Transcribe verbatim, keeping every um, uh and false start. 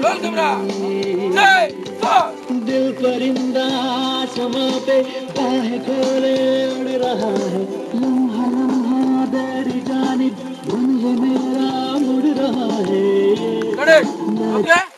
दिल परिंदा समा पे बाहें खोले उड़ रहा है, लम्हा लम्हा तेरी जानिब, मुझे मेरा मुड़ रहा है।